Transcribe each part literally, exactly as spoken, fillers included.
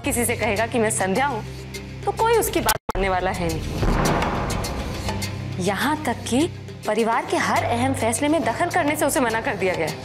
किसी से कहेगा कि मैं संध्या हूं तो कोई उसकी बात मानने वाला है नहीं। यहां तक कि परिवार के हर अहम फैसले में दखल करने से उसे मना कर दिया गया।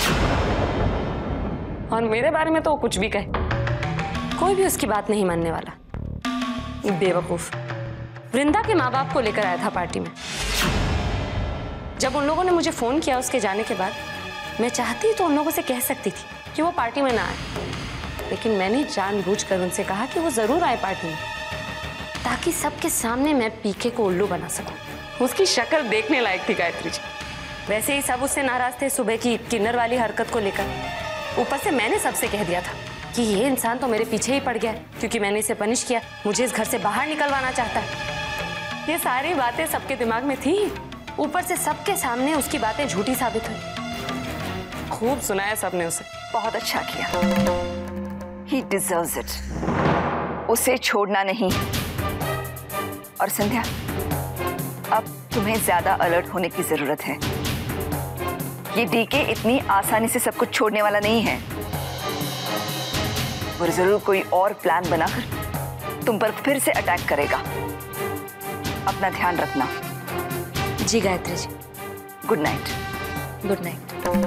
और मेरे बारे में तो वो कुछ भी कहे, कोई भी उसकी बात नहीं मानने वाला। बेवकूफ वृंदा के माँ बाप को लेकर आया था पार्टी में। जब उन लोगों ने मुझे फोन किया उसके जाने के बाद, मैं चाहती तो उन लोगों से कह सकती थी कि वो पार्टी में ना आए, लेकिन मैंने जानबूझकर उनसे कहा कि वो जरूर आए पार्टी में, ताकि सबके सामने मैं पीके को उल्लू बना सकूं। उसकी शक्ल देखने लायक थी गायत्री जी। वैसे ही सब उससे नाराज थे सुबह की किन्नर वाली हरकत को लेकर। ऊपर से मैंने सबसे कह दिया था कि ये इंसान तो मेरे पीछे ही पड़ गया है, क्योंकि मैंने इसे पनिश किया, मुझे इस घर से बाहर निकलवाना चाहता है। ये सारी बातें सबके दिमाग में थी। ऊपर से सबके सामने उसकी बातें झूठी साबित हुई। खूब सुनाया सबने उसे। बहुत अच्छा किया। He deserves it. उसे छोड़ना नहीं। और संध्या, अब तुम्हें ज्यादा अलर्ट होने की जरूरत है। ये डीके इतनी आसानी से सब कुछ छोड़ने वाला नहीं है। वो जरूर कोई और प्लान बनाकर तुम पर फिर से अटैक करेगा। अपना ध्यान रखना। जी Gayatri ji. Good night. Good night.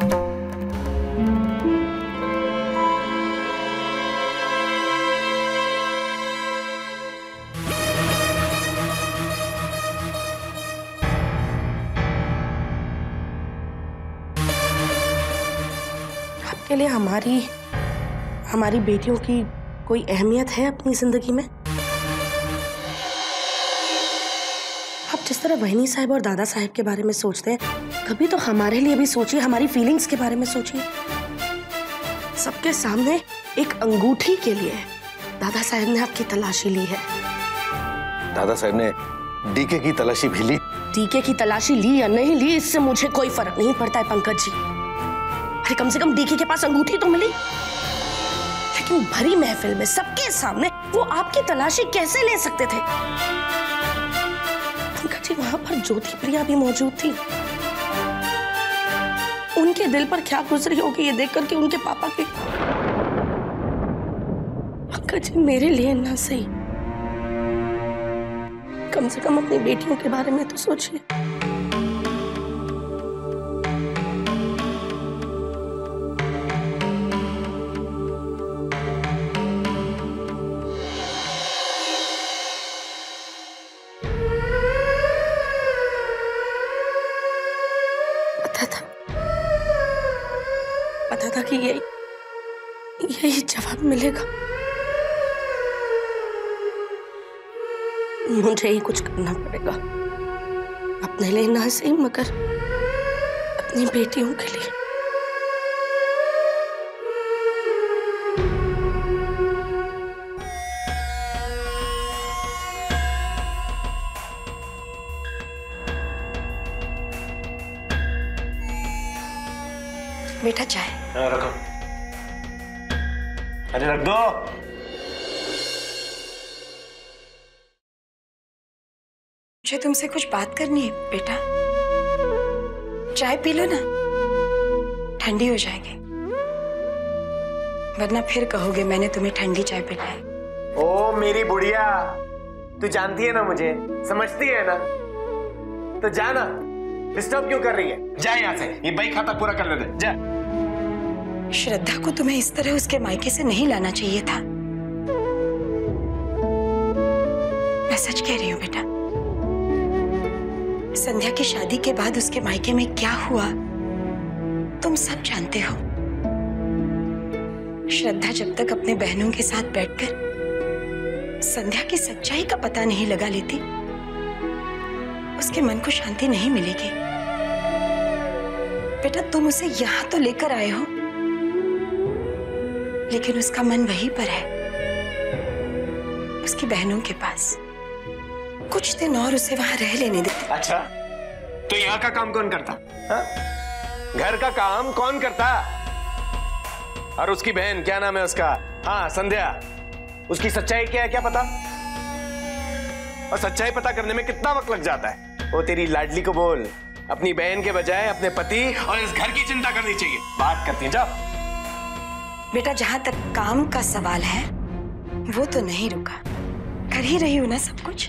आपके लिए हमारी हमारी बेटियों की कोई अहमियत है अपनी जिंदगी में? आप जिस तरह वहनी साहब और दादा साहब के बारे में सोचते हैं, कभी तो हमारे लिए भी सोचिए, हमारी फीलिंग्स के बारे में सोचिए। सबके सामने एक अंगूठी के लिए दादा साहब ने आपकी तलाशी ली है। दादा साहब ने डीके की तलाशी भी ली। डीके की तलाशी ली या नहीं ली, इससे मुझे कोई फर्क नहीं पड़ता है पंकज जी। अरे कम से कम डीके के पास अंगूठी तो मिली। लेकिन भरी महफिल में सबके सामने वो आपकी तलाशी कैसे ले सकते थे? पंकज जी, वहां पर ज्योति प्रिया भी मौजूद थी। उनके दिल पर क्या गुजरी होगी ये देख करके उनके पापा के। पंकज जी, मेरे लिए ना सही, कम से कम अपनी बेटियों के बारे में तो सोचिए। पता था कि यही यही जवाब मिलेगा। मुझे ही कुछ करना पड़ेगा, अपने लिए ना सही मगर अपनी बेटियों के लिए। बेटा चाय। हाँ, रखो। अरे रख दो। मुझे तुमसे कुछ बात करनी है बेटा। चाय पी लो ना, ठंडी हो जाएगी, वरना फिर कहोगे मैंने तुम्हें ठंडी चाय पिलाई। ओ मेरी बुढ़िया, तू जानती है ना मुझे, समझती है ना, तो जाना, डिस्टर्ब क्यों कर रही है? जा यहाँ से, ये बही खाता पूरा कर ले। जा। श्रद्धा को तुम्हें इस तरह उसके मायके से नहीं लाना चाहिए था। मैं सच कह रही हूँ बेटा, संध्या की शादी के बाद उसके मायके में क्या हुआ तुम सब जानते हो। श्रद्धा जब तक अपने बहनों के साथ बैठकर संध्या की सच्चाई का पता नहीं लगा लेती, उसके मन को शांति नहीं मिलेगी। बेटा तुम उसे यहां तो लेकर आए हो, लेकिन उसका मन वहीं पर है, उसकी बहनों के पास। कुछ दिन और उसे वहां रह लेने देते। अच्छा, तो यहाँ का काम कौन करता? हा? घर का काम कौन करता? और उसकी बहन, क्या नाम है उसका? हाँ संध्या, उसकी सच्चाई क्या है क्या पता? और सच्चाई पता करने में कितना वक्त लग जाता है? वो तेरी लाडली को बोल, अपनी बहन के बजाय अपने पति और इस घर की चिंता करनी चाहिए। बात करती है, जाओ। बेटा जहां तक काम का सवाल है, वो तो नहीं रुका, कर ही रही हूँ ना सब कुछ।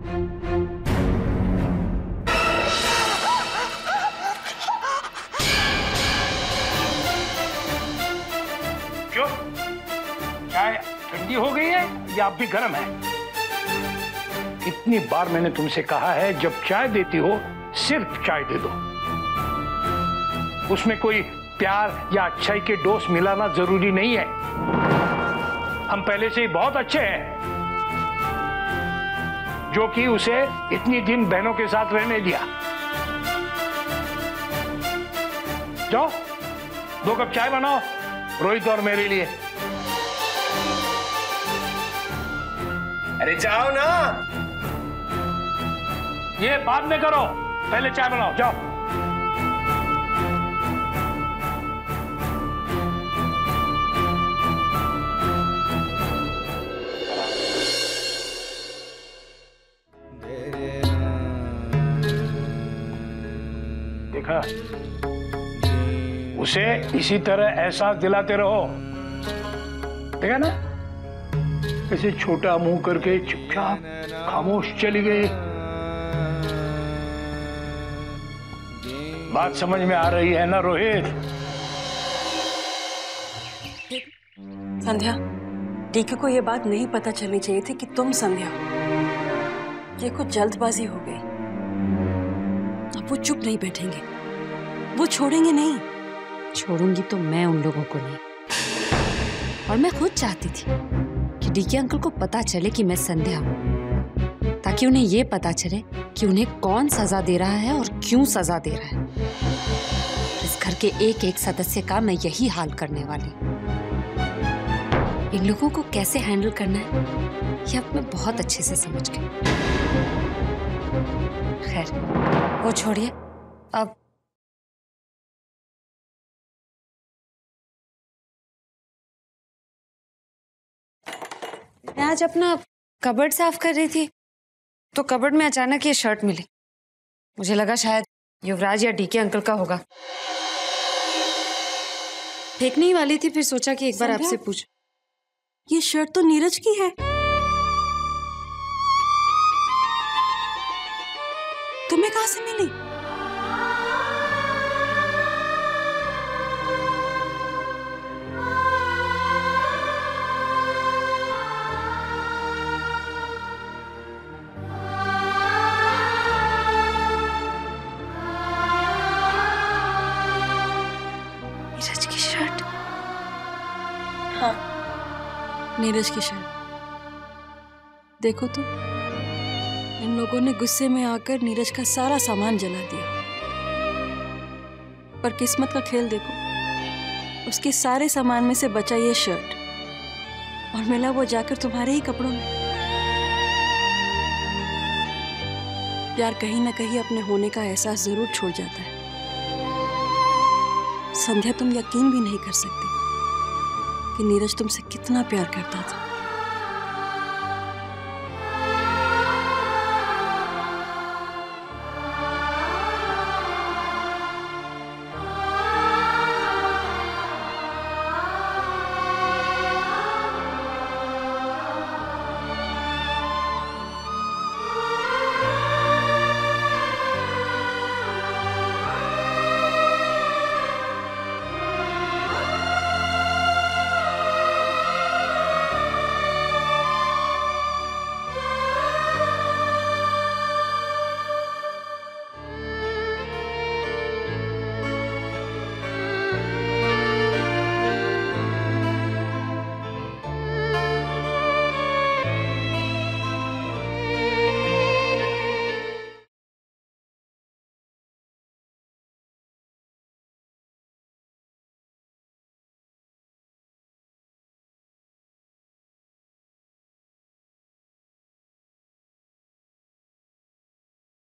क्यों? चाय ठंडी हो गई है या अब भी गर्म है? कितनी बार मैंने तुमसे कहा है जब चाय देती हो सिर्फ चाय दे दो, उसमें कोई प्यार या अच्छाई के डोज मिलाना जरूरी नहीं है। हम पहले से ही बहुत अच्छे हैं, जो कि उसे इतनी दिन बहनों के साथ रहने दिया। जाओ दो कप चाय बनाओ रोहित और मेरे लिए। अरे जाओ ना। ये बाद में करो, पहले चाय बनाओ, जाओ। देखा, उसे इसी तरह एहसास दिलाते रहो। देखा ना, ऐसे छोटा मुंह करके चुपचाप खामोश चली गई। बात समझ में आ रही है ना रोहित? संध्या, डीके को ये बात नहीं पता चलनी चाहिए थी कि तुम संध्या हो। ये कुछ जल्दबाजी हो गई। अब वो चुप नहीं बैठेंगे, वो छोड़ेंगे नहीं। छोड़ूंगी तो मैं उन लोगों को नहीं, और मैं खुद चाहती थी कि डीके अंकल को पता चले कि मैं संध्या हूं, ताकि उन्हें ये पता चले कि उन्हें कौन सजा दे रहा है और क्यों सजा दे रहा है। इस घर के एक एक सदस्य का मैं यही हाल करने वाली। इन लोगों को कैसे हैंडल करना है ये अब मैं बहुत अच्छे से समझ गई। खैर वो छोड़िए, अब मैं आज अपना कबर्ड साफ कर रही थी तो कबर्ड में अचानक ये शर्ट मिली। मुझे लगा शायद युवराज या डीके अंकल का होगा। फेंकने ही वाली थी, फिर सोचा कि एक बार आपसे पूछ। ये शर्ट तो नीरज की है। तुम्हें कहां से मिली? नीरज की शर्ट। हाँ, नीरज की शर्ट। देखो तो, इन लोगों ने गुस्से में आकर नीरज का सारा सामान जला दिया। पर किस्मत का खेल देखो, उसके सारे सामान में से बचा ये शर्ट, और मिला वो जाकर तुम्हारे ही कपड़ों में। प्यार कहीं ना कहीं अपने होने का एहसास जरूर छोड़ जाता है। संध्या, तुम यकीन भी नहीं कर सकती कि नीरज तुमसे कितना प्यार करता था।